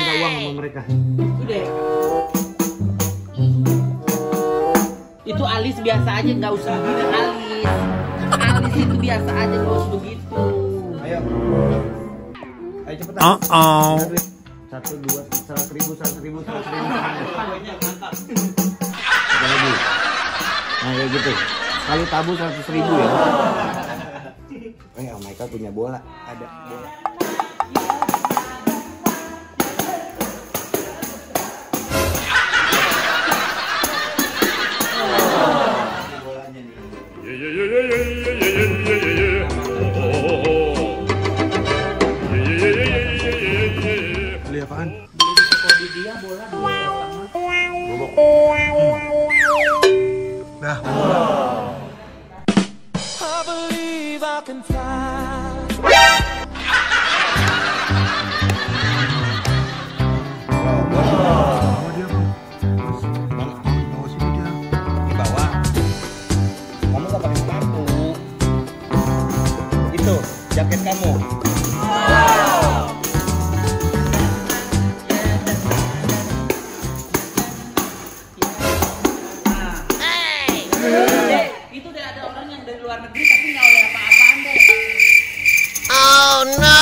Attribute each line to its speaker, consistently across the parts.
Speaker 1: minta uang sama mereka.
Speaker 2: Udah. Itu alis biasa aja, nggak usah begini alis. Alis itu biasa aja, nggak usah begitu.
Speaker 1: Ayo. Ayo cepetan. Satu, dua, 100.000, 100.000, 100.000. Lagi. Nah kayak gitu. Kali tabu 100.000 ya. Oh Michael punya bola. Ada bola.
Speaker 3: Beli apaan?
Speaker 2: Beli dia bola
Speaker 3: Dah.
Speaker 1: Di bawah. Kamu nggak pakai sepatu. Itu jaket kamu.
Speaker 2: Itu udah ada orang yang dari luar negeri tapi nggak oleh apa-apaan deh.
Speaker 4: Oh no.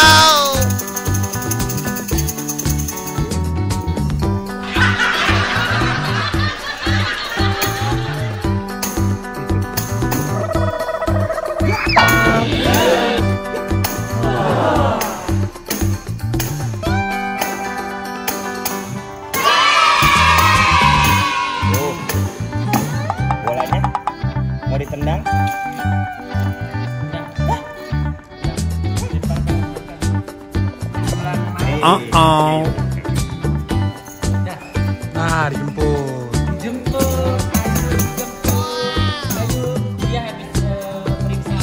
Speaker 1: Bolanya mau ditendang?
Speaker 3: Nah, dijemput.
Speaker 2: Jemput, ayo, dia habis periksa.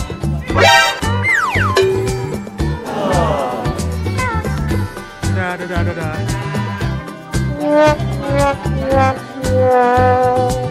Speaker 3: Dadah.